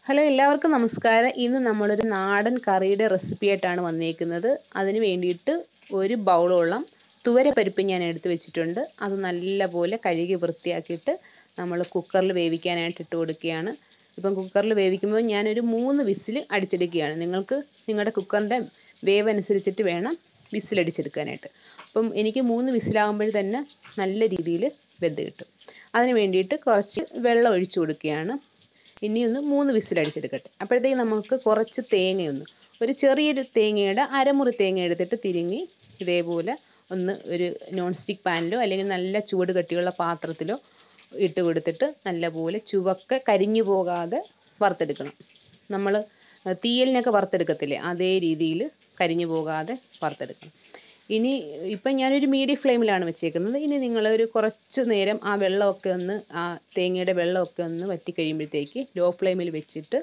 Hello എല്ലാവർക്കും നമസ്കാരം. ഇന്ന് നമ്മളൊരു നാടൻ കറിയുടെ റെസിപ്പി ആയിട്ടാണ് വന്നിരിക്കുന്നത്. അതിന് വേണ്ടിയിട്ട് ഒരു ബൗളോളം തുവരപ്പരിപ്പ് ഞാൻ എടുത്ത് വെച്ചിട്ടുണ്ട്. അത് നല്ലപോലെ കഴുകി വൃത്തിയാക്കിയിട്ട് നമ്മൾ കുക്കറിൽ വേവിക്കാനായിട്ട് ഇട്ട് കൊടുക്കുകയാണ്. ഇപ്പം കുക്കറിൽ വേവിക്കുമ്പോൾ ഞാനൊരു 3 വിസിൽ അടിച്ചെടുക്കുകയാണ്. നിങ്ങൾക്ക് നിങ്ങളുടെ കുക്കറിൻ്റെ വേവ് അനുസരിച്ചിട്ട് വേണം വിസിലടിച്ചെടുക്കാനായിട്ട്. അപ്പം എനിക്ക് 3 വിസിലാകുമ്പോൾ തന്നെ നല്ല രീതിയിൽ വെന്ത് കിട്ടും. അതിന് വേണ്ടിയിട്ട് കുറച്ച് വെള്ളം ഒഴിച്ചു കൊടുക്കുകയാണ്. ഇനിയൊന്ന് 3 വിസിലടിച്ചെടുക്കട്ടെ. അപ്പോഴത്തേക്ക് നമുക്ക് കുറച്ച് ഒരു ചെറിയൊരു തേങ്ങയുടെ അരമുറി തേങ്ങ എടുത്തിട്ട് തിരിങ്ങി ഇതേപോലെ ഒന്ന് ഒരു നോൺ സ്റ്റിക്ക് പാനിലോ അല്ലെങ്കിൽ നല്ല ചൂട് കട്ടിയുള്ള പാത്രത്തിലോ ഇട്ട് കൊടുത്തിട്ട് നല്ലപോലെ ചുവക്കെ കരിഞ്ഞു പോകാതെ വറുത്തെടുക്കണം. നമ്മൾ തീയലിനൊക്കെ വറുത്തെടുക്കത്തില്ലേ, അതേ രീതിയിൽ കരിഞ്ഞു പോകാതെ വറുത്തെടുക്കണം. ഇപ്പം ഞാനൊരു മീഡിയം ഫ്ലെയിമിലാണ് വെച്ചേക്കുന്നത്. ഇനി നിങ്ങളൊരു കുറച്ച് നേരം ആ വെള്ളമൊക്കെ ആ തേങ്ങയുടെ വെള്ളമൊക്കെ ഒന്ന് വറ്റി കഴിയുമ്പോഴത്തേക്ക് ലോ ഫ്ലെയിമിൽ വെച്ചിട്ട്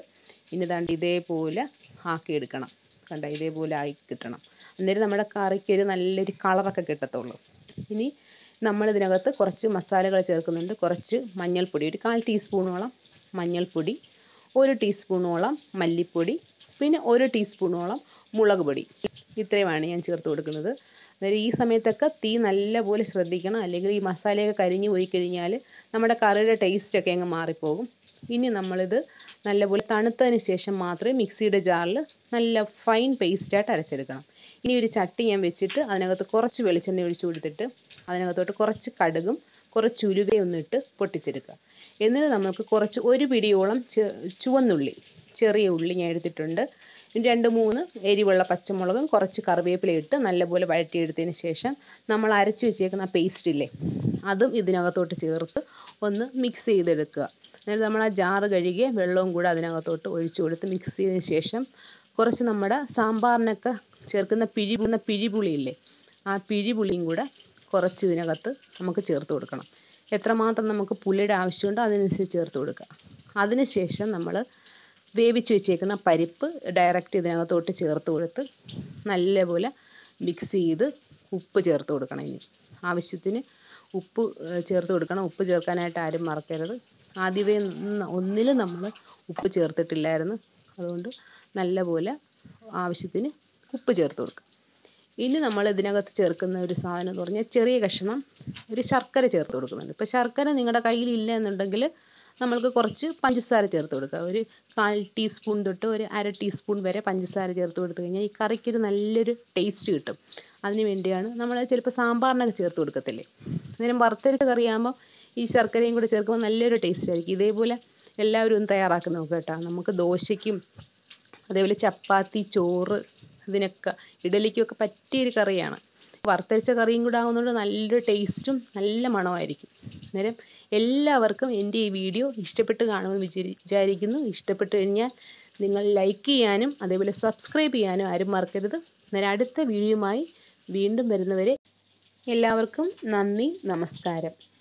ഇതേപോലെ ആക്കിയെടുക്കണം. ഇതേപോലെ ആയി കിട്ടണം. അന്നേരം നമ്മുടെ കറിക്ക് ഒരു നല്ലൊരു കളറൊക്കെ കിട്ടത്തുള്ളൂ. ഇനി നമ്മളിതിനകത്ത് കുറച്ച് മസാലകൾ ചേർക്കുന്നുണ്ട്. കുറച്ച് മഞ്ഞൾപ്പൊടി, ഒരു 1/4 ടീസ്പൂണോളം മഞ്ഞൾപ്പൊടി, 1 ടീസ്പൂണോളം മല്ലിപ്പൊടി, പിന്നെ 1 ടീസ്പൂണോളം മുളക് പൊടി. ഇത്രയുമാണ് ഞാൻ ചേർത്ത് കൊടുക്കുന്നത്. അതായത് ഈ സമയത്തൊക്കെ തീ നല്ലപോലെ ശ്രദ്ധിക്കണം, അല്ലെങ്കിൽ ഈ മസാലയൊക്കെ കരിഞ്ഞു പോയി കഴിഞ്ഞാൽ നമ്മുടെ കറിയുടെ ടേസ്റ്റൊക്കെ അങ്ങ് മാറിപ്പോകും. ഇനി നമ്മളിത് നല്ലപോലെ തണുത്തതിന് ശേഷം മാത്രമേ മിക്സിയുടെ ജാറിൽ നല്ല ഫൈൻ പേസ്റ്റായിട്ട് അരച്ചെടുക്കണം. ഇനി ഒരു ചട്ടി ഞാൻ വെച്ചിട്ട് അതിനകത്ത് കുറച്ച് വെളിച്ചെണ്ണ ഒഴിച്ചു കൊടുത്തിട്ട് അതിനകത്തോട്ട് കുറച്ച് കടുകും കുറച്ച് ഉലുവയൊന്നിട്ട് പൊട്ടിച്ചെടുക്കുക. എന്നിട്ട് നമുക്ക് കുറച്ച് 1 പിടിയോളം ചുവന്നുള്ളി, ചെറിയ ഉള്ളി ഞാൻ എടുത്തിട്ടുണ്ട്. 2-3 എരിവുള്ള പച്ചമുളകും കുറച്ച് കറിവേപ്പില ഇട്ട് നല്ലപോലെ വഴറ്റിയെടുത്തതിന് ശേഷം നമ്മൾ അരച്ച് വെച്ചേക്കുന്ന പേസ്റ്റ് ഇല്ലേ, അതും ഇതിനകത്തോട്ട് ചേർത്ത് ഒന്ന് മിക്സ് ചെയ്തെടുക്കുക. എന്നിട്ട് നമ്മൾ ആ ജാറ് കഴുകിയ വെള്ളവും കൂടെ അതിനകത്തോട്ട് ഒഴിച്ചു കൊടുത്ത് മിക്സ് ചെയ്തതിന് ശേഷം കുറച്ച് നമ്മുടെ സാമ്പാറിനൊക്കെ ചേർക്കുന്ന പിഴിപുളിയില്ലേ, ആ പിഴിപുളിയും കൂടെ കുറച്ച് ഇതിനകത്ത് നമുക്ക് ചേർത്ത് കൊടുക്കണം. എത്രമാത്രം നമുക്ക് പുളിയുടെ ആവശ്യമുണ്ടോ അതിനനുസരിച്ച് ചേർത്ത് കൊടുക്കുക. അതിനുശേഷം നമ്മൾ വേവിച്ച് വെച്ചേക്കുന്ന പരിപ്പ് ഡയറക്റ്റ് ഇതിനകത്തോട്ട് ചേർത്ത് കൊടുത്ത് നല്ലപോലെ മിക്സ് ചെയ്ത് ഉപ്പ് ചേർത്ത് കൊടുക്കണം. ഇനി ആവശ്യത്തിന് ഉപ്പ് ചേർത്ത് കൊടുക്കണം. ഉപ്പ് ചേർക്കാനായിട്ട് ആരും മറക്കരുത്. ആദ്യമേ ഒന്നിലും നമ്മൾ ഉപ്പ് ചേർത്തിട്ടില്ലായിരുന്നു. അതുകൊണ്ട് നല്ലപോലെ ആവശ്യത്തിന് ഉപ്പ് ചേർത്ത് കൊടുക്കുക. ഇനി നമ്മൾ ഇതിനകത്ത് ചേർക്കുന്ന ഒരു സാധനം എന്ന് പറഞ്ഞാൽ ചെറിയ കഷ്ണം ഒരു ശർക്കര ചേർത്ത് കൊടുക്കുന്നുണ്ട്. ഇപ്പോൾ ശർക്കര നിങ്ങളുടെ കയ്യിലില്ല എന്നുണ്ടെങ്കിൽ നമ്മൾക്ക് കുറച്ച് പഞ്ചസാര ചേർത്ത് കൊടുക്കുക. ഒരു 1/4 ടീസ്പൂൺ തൊട്ട് ഒരു 1/2 ടീസ്പൂൺ വരെ പഞ്ചസാര ചേർത്ത് കൊടുത്തു കഴിഞ്ഞാൽ ഈ കറിക്കൊരു നല്ലൊരു ടേസ്റ്റ് കിട്ടും. അതിന് വേണ്ടിയാണ്. നമ്മൾ ചിലപ്പോൾ സാമ്പാറിനൊക്കെ ചേർത്ത് കൊടുക്കത്തില്ലേ, അന്നേരം വറുത്തരച്ച കറിയാകുമ്പോൾ ഈ ശർക്കരയും കൂടെ ചേർക്കുമ്പോൾ നല്ലൊരു ടേസ്റ്റ് ആയിരിക്കും. ഇതേപോലെ എല്ലാവരും ഒന്ന് തയ്യാറാക്കി നോക്കുക കേട്ടോ. നമുക്ക് ദോശയ്ക്കും അതേപോലെ ചപ്പാത്തി, ചോറ്, ഇതിനൊക്കെ ഇഡലിക്കൊക്കെ പറ്റിയൊരു കറിയാണ്. വറുത്തരച്ച കറിയും കൂടെ ആകുന്നതുകൊണ്ട് നല്ലൊരു ടേസ്റ്റും നല്ല മണമായിരിക്കും. അന്നേരം എല്ലാവർക്കും എൻ്റെ ഈ വീഡിയോ ഇഷ്ടപ്പെട്ട് കാണുമെന്ന് വിചാരിക്കുന്നു. ഇഷ്ടപ്പെട്ട് കഴിഞ്ഞാൽ നിങ്ങൾ ലൈക്ക് ചെയ്യാനും അതേപോലെ സബ്സ്ക്രൈബ് ചെയ്യാനും ആരും മറക്കരുത്. അന്നേരം അടുത്ത വീഡിയോയുമായി വീണ്ടും വരുന്നവരെ എല്ലാവർക്കും നന്ദി, നമസ്കാരം.